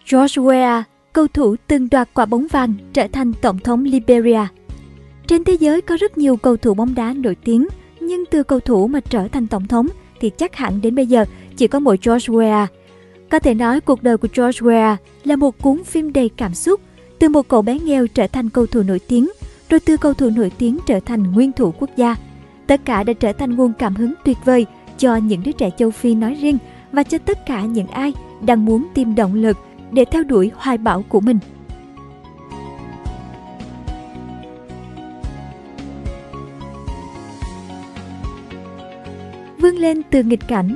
George Weah, cầu thủ từng đoạt quả bóng vàng, trở thành tổng thống Liberia. Trên thế giới có rất nhiều cầu thủ bóng đá nổi tiếng, nhưng từ cầu thủ mà trở thành tổng thống thì chắc hẳn đến bây giờ chỉ có mỗi George Weah. Có thể nói cuộc đời của George Weah là một cuốn phim đầy cảm xúc, từ một cậu bé nghèo trở thành cầu thủ nổi tiếng, rồi từ cầu thủ nổi tiếng trở thành nguyên thủ quốc gia. Tất cả đã trở thành nguồn cảm hứng tuyệt vời cho những đứa trẻ châu Phi nói riêng và cho tất cả những ai đang muốn tìm động lực để theo đuổi hoài bão của mình. Vươn lên từ nghịch cảnh.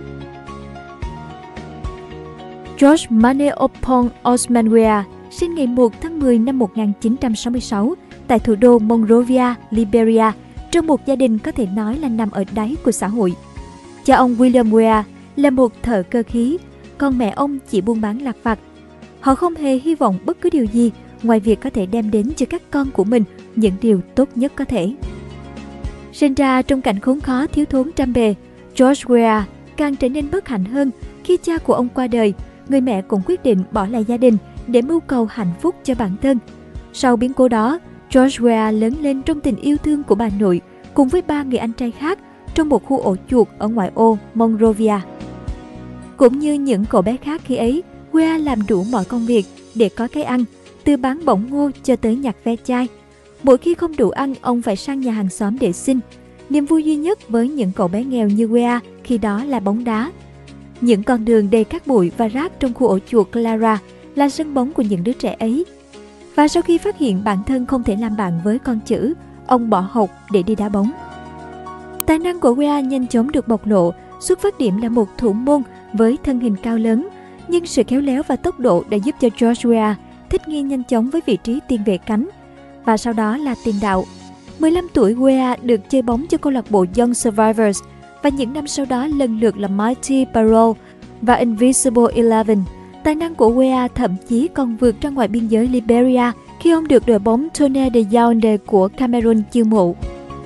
George Maneopong Osman Weah sinh ngày 1 tháng 10 năm 1966 tại thủ đô Monrovia, Liberia, trong một gia đình có thể nói là nằm ở đáy của xã hội. Cha ông William Weah là một thợ cơ khí, còn mẹ ông chỉ buôn bán lặt vặt. Họ không hề hy vọng bất cứ điều gì ngoài việc có thể đem đến cho các con của mình những điều tốt nhất có thể. Sinh ra trong cảnh khốn khó thiếu thốn trăm bề, George Weah càng trở nên bất hạnh hơn khi cha của ông qua đời. Người mẹ cũng quyết định bỏ lại gia đình để mưu cầu hạnh phúc cho bản thân. Sau biến cố đó, George Weah lớn lên trong tình yêu thương của bà nội cùng với 3 người anh trai khác trong một khu ổ chuột ở ngoại ô Monrovia. Cũng như những cậu bé khác khi ấy, Weah làm đủ mọi công việc để có cái ăn, từ bán bỏng ngô cho tới nhặt ve chai. Mỗi khi không đủ ăn, ông phải sang nhà hàng xóm để xin. Niềm vui duy nhất với những cậu bé nghèo như Weah khi đó là bóng đá. Những con đường đầy cát bụi và rác trong khu ổ chuột Clara là sân bóng của những đứa trẻ ấy. Và sau khi phát hiện bản thân không thể làm bạn với con chữ, ông bỏ học để đi đá bóng. Tài năng của Weah nhanh chóng được bộc lộ, xuất phát điểm là một thủ môn với thân hình cao lớn, nhưng sự khéo léo và tốc độ đã giúp cho George Weah thích nghi nhanh chóng với vị trí tiền vệ cánh, và sau đó là tiền đạo. 15 tuổi, Weah được chơi bóng cho câu lạc bộ Young Survivors, và những năm sau đó lần lượt là Mighty Barrow và Invisible Eleven. Tài năng của Weah thậm chí còn vượt ra ngoài biên giới Liberia khi ông được đội bóng Tonnerre de Yaoundé của Cameroon chiêu mộ.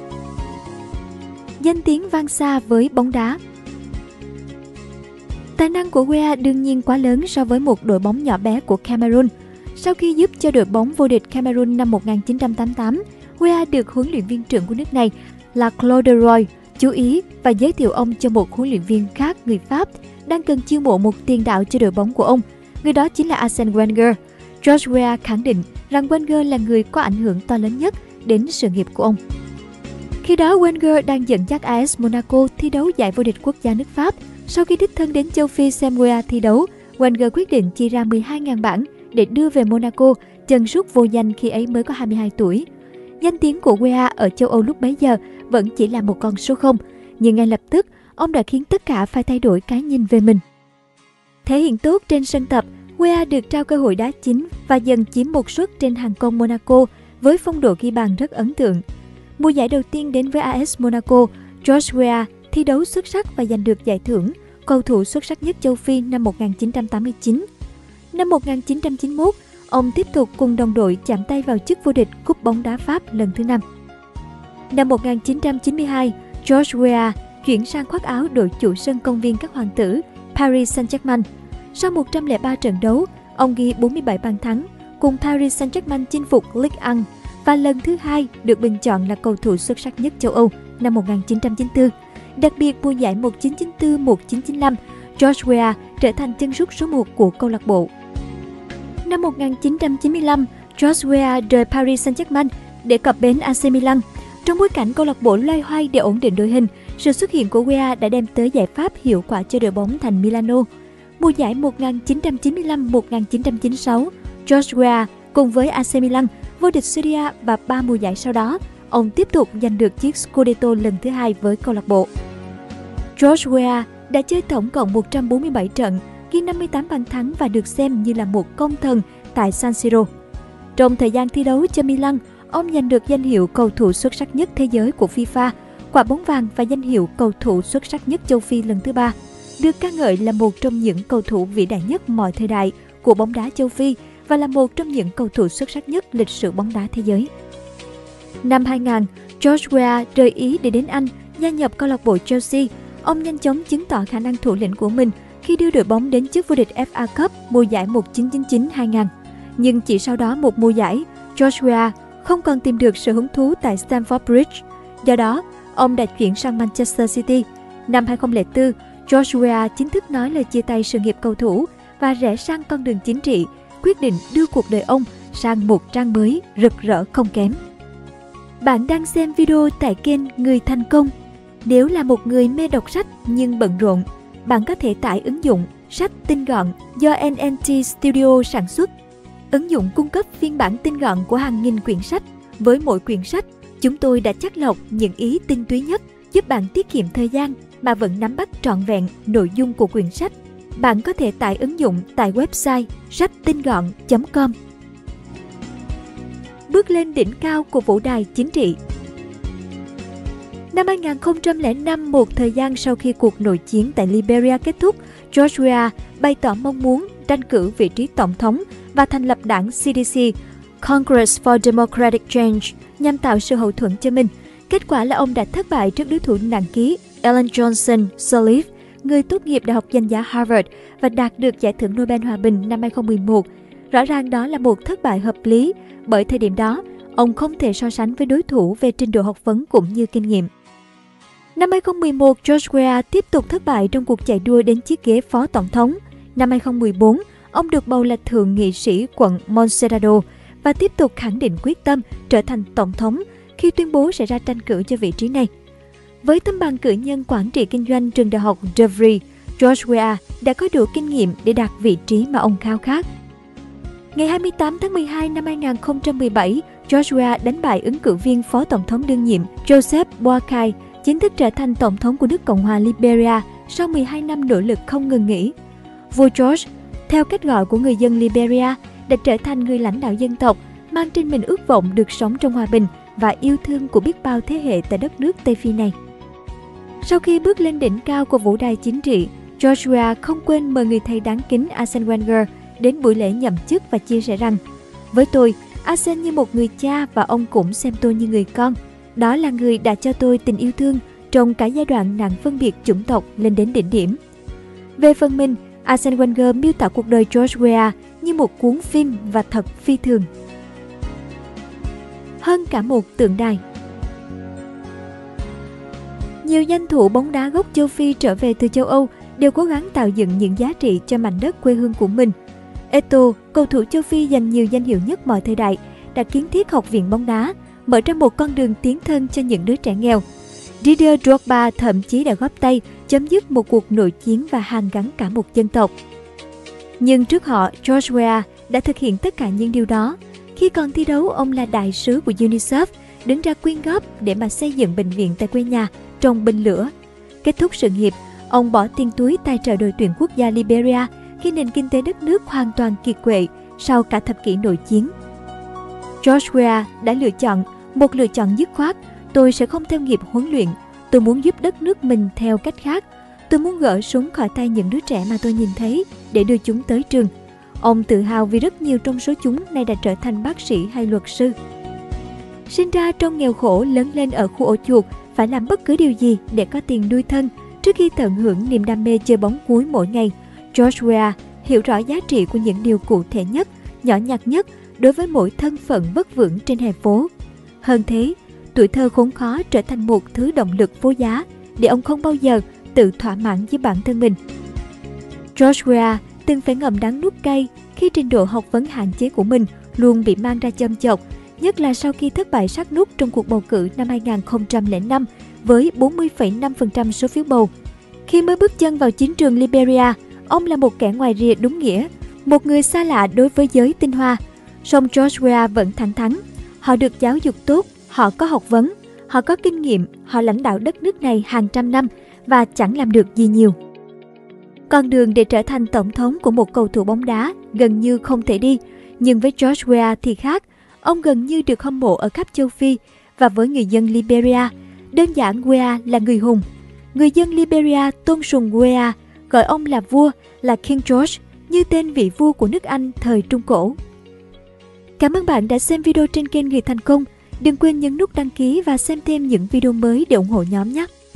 Danh tiếng vang xa với bóng đá. Tài năng của Weah đương nhiên quá lớn so với một đội bóng nhỏ bé của Cameroon. Sau khi giúp cho đội bóng vô địch Cameroon năm 1988, Weah được huấn luyện viên trưởng của nước này là Claude Roy chú ý và giới thiệu ông cho một huấn luyện viên khác, người Pháp, đang cần chiêu mộ một tiền đạo cho đội bóng của ông. Người đó chính là Arsène Wenger. George Weah khẳng định rằng Wenger là người có ảnh hưởng to lớn nhất đến sự nghiệp của ông. Khi đó, Wenger đang dẫn dắt AS Monaco thi đấu giải vô địch quốc gia nước Pháp. Sau khi đích thân đến châu Phi xem Weah thi đấu, Wenger quyết định chi ra 12.000 bảng để đưa về Monaco, chân sút vô danh khi ấy mới có 22 tuổi. Danh tiếng của Weah ở châu Âu lúc bấy giờ vẫn chỉ là một con số 0, nhưng ngay lập tức, ông đã khiến tất cả phải thay đổi cái nhìn về mình. Thể hiện tốt trên sân tập, Weah được trao cơ hội đá chính và dần chiếm một suất trên hàng công Monaco với phong độ ghi bàn rất ấn tượng. Mùa giải đầu tiên đến với AS Monaco, George Weah thi đấu xuất sắc và giành được giải thưởng cầu thủ xuất sắc nhất châu Phi năm 1989. Năm 1991, ông tiếp tục cùng đồng đội chạm tay vào chức vô địch Cúp bóng đá Pháp lần thứ 5. Năm 1992, George Weah chuyển sang khoác áo đội chủ sân công viên các hoàng tử Paris Saint-Germain. Sau 103 trận đấu, ông ghi 47 bàn thắng, cùng Paris Saint-Germain chinh phục Ligue 1 và lần thứ 2 được bình chọn là cầu thủ xuất sắc nhất châu Âu năm 1994. Đặc biệt mùa giải 1994-1995, George Weah trở thành chân sút số 1 của câu lạc bộ. Năm 1995, George Weah rời Paris Saint-Germain để cập bến AC Milan. Trong bối cảnh câu lạc bộ loay hoay để ổn định đội hình, sự xuất hiện của Weah đã đem tới giải pháp hiệu quả cho đội bóng thành Milano. Mùa giải 1995-1996, George Weah cùng với AC Milan vô địch Serie A và 3 mùa giải sau đó, ông tiếp tục giành được chiếc Scudetto lần thứ 2 với câu lạc bộ. George Weah đã chơi tổng cộng 147 trận, ghi 58 bàn thắng và được xem như là một công thần tại San Siro. Trong thời gian thi đấu cho Milan, ông giành được danh hiệu cầu thủ xuất sắc nhất thế giới của FIFA, quả bóng vàng và danh hiệu cầu thủ xuất sắc nhất châu Phi lần thứ 3. Được ca ngợi là một trong những cầu thủ vĩ đại nhất mọi thời đại của bóng đá châu Phi và là một trong những cầu thủ xuất sắc nhất lịch sử bóng đá thế giới. Năm 2000, George Weah rời Ý để đến Anh, gia nhập câu lạc bộ Chelsea. Ông nhanh chóng chứng tỏ khả năng thủ lĩnh của mình khi đưa đội bóng đến chức vô địch FA Cup mùa giải 1999-2000. Nhưng chỉ sau đó một mùa giải, George Weah không còn tìm được sự hứng thú tại Stamford Bridge. Do đó, ông đã chuyển sang Manchester City. Năm 2004, George Weah chính thức nói lời chia tay sự nghiệp cầu thủ và rẽ sang con đường chính trị, quyết định đưa cuộc đời ông sang một trang mới rực rỡ không kém. Bạn đang xem video tại kênh Người Thành Công. Nếu là một người mê đọc sách nhưng bận rộn, bạn có thể tải ứng dụng Sách Tinh Gọn do NNT Studio sản xuất. Ứng dụng cung cấp phiên bản tinh gọn của hàng nghìn quyển sách. Với mỗi quyển sách, chúng tôi đã chắt lọc những ý tinh túy nhất, giúp bạn tiết kiệm thời gian mà vẫn nắm bắt trọn vẹn nội dung của quyển sách. Bạn có thể tải ứng dụng tại website sachtinh-gọn.com. Bước lên đỉnh cao của vũ đài chính trị. Năm 2005, một thời gian sau khi cuộc nội chiến tại Liberia kết thúc, George Weah bày tỏ mong muốn tranh cử vị trí tổng thống và thành lập đảng CDC, Congress for Democratic Change, nhằm tạo sự hậu thuẫn cho mình. Kết quả là ông đã thất bại trước đối thủ nặng ký Ellen Johnson Sirleaf, người tốt nghiệp Đại học Danh giá Harvard và đạt được giải thưởng Nobel Hòa bình năm 2011. Rõ ràng đó là một thất bại hợp lý, bởi thời điểm đó, ông không thể so sánh với đối thủ về trình độ học vấn cũng như kinh nghiệm. Năm 2011, George Weah tiếp tục thất bại trong cuộc chạy đua đến chiếc ghế phó tổng thống. Năm 2014, ông được bầu là thượng nghị sĩ quận Montserrado và tiếp tục khẳng định quyết tâm trở thành tổng thống khi tuyên bố sẽ ra tranh cử cho vị trí này. Với tấm bằng cử nhân quản trị kinh doanh trường đại học DeVry, George Weah đã có đủ kinh nghiệm để đạt vị trí mà ông khao khát. Ngày 28 tháng 12 năm 2017, George Weah đánh bại ứng cử viên phó tổng thống đương nhiệm Joseph Boakai, chính thức trở thành tổng thống của nước Cộng hòa Liberia sau 12 năm nỗ lực không ngừng nghỉ. Vua George, theo cách gọi của người dân Liberia, đã trở thành người lãnh đạo dân tộc, mang trên mình ước vọng được sống trong hòa bình và yêu thương của biết bao thế hệ tại đất nước Tây Phi này. Sau khi bước lên đỉnh cao của vũ đài chính trị, George Weah không quên mời người thầy đáng kính Arsene Wenger đến buổi lễ nhậm chức và chia sẻ rằng: "Với tôi, Arsene như một người cha và ông cũng xem tôi như người con. Đó là người đã cho tôi tình yêu thương trong cả giai đoạn nạn phân biệt chủng tộc lên đến đỉnh điểm." Về phần mình, Arsene Wenger miêu tả cuộc đời George Weah như một cuốn phim và thật phi thường. Hơn cả một tượng đài. Nhiều danh thủ bóng đá gốc châu Phi trở về từ châu Âu đều cố gắng tạo dựng những giá trị cho mảnh đất quê hương của mình. Eto'o, cầu thủ châu Phi giành nhiều danh hiệu nhất mọi thời đại, đã kiến thiết học viện bóng đá, mở ra một con đường tiến thân cho những đứa trẻ nghèo. Didier Drogba thậm chí đã góp tay chấm dứt một cuộc nội chiến và hàn gắn cả một dân tộc. Nhưng trước họ, George Weah đã thực hiện tất cả những điều đó. Khi còn thi đấu, ông là đại sứ của UNICEF, đứng ra quyên góp để mà xây dựng bệnh viện tại quê nhà trong binh lửa. Kết thúc sự nghiệp, ông bỏ tiền túi tài trợ đội tuyển quốc gia Liberia khi nền kinh tế đất nước hoàn toàn kiệt quệ sau cả thập kỷ nội chiến. George Weah đã một lựa chọn dứt khoát: "Tôi sẽ không theo nghiệp huấn luyện, tôi muốn giúp đất nước mình theo cách khác. Tôi muốn gỡ súng khỏi tay những đứa trẻ mà tôi nhìn thấy để đưa chúng tới trường." Ông tự hào vì rất nhiều trong số chúng nay đã trở thành bác sĩ hay luật sư. Sinh ra trong nghèo khổ, lớn lên ở khu ổ chuột, phải làm bất cứ điều gì để có tiền nuôi thân trước khi tận hưởng niềm đam mê chơi bóng cuối mỗi ngày. George Weah hiểu rõ giá trị của những điều cụ thể nhất, nhỏ nhặt nhất đối với mỗi thân phận vất vưởng trên hè phố. Hơn thế, tuổi thơ khốn khó trở thành một thứ động lực vô giá để ông không bao giờ tự thỏa mãn với bản thân mình. George Weah từng phải ngậm đắng nuốt cay khi trình độ học vấn hạn chế của mình luôn bị mang ra châm chọc, nhất là sau khi thất bại sát nút trong cuộc bầu cử năm 2005 với 40,5% số phiếu bầu. Khi mới bước chân vào chiến trường Liberia, ông là một kẻ ngoài rìa đúng nghĩa, một người xa lạ đối với giới tinh hoa. Song George Weah vẫn thẳng thắn. Họ được giáo dục tốt, họ có học vấn, họ có kinh nghiệm, họ lãnh đạo đất nước này hàng trăm năm và chẳng làm được gì nhiều. Con đường để trở thành tổng thống của một cầu thủ bóng đá gần như không thể đi, nhưng với George Weah thì khác. Ông gần như được hâm mộ ở khắp châu Phi, và với người dân Liberia, đơn giản Weah là người hùng. Người dân Liberia tôn sùng Weah, gọi ông là vua, là King George, như tên vị vua của nước Anh thời Trung Cổ. Cảm ơn bạn đã xem video trên kênh Người Thành Công. Đừng quên nhấn nút đăng ký và xem thêm những video mới để ủng hộ nhóm nhé!